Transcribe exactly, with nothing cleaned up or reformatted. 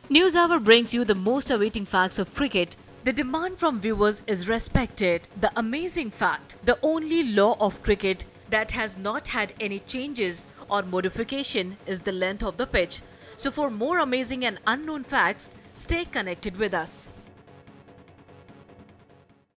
NewsHour brings you the most awaiting facts of cricket. The demand from viewers is respected. The amazing fact, the only law of cricket that has not had any changes or modification is the length of the pitch. So for more amazing and unknown facts, stay connected with us.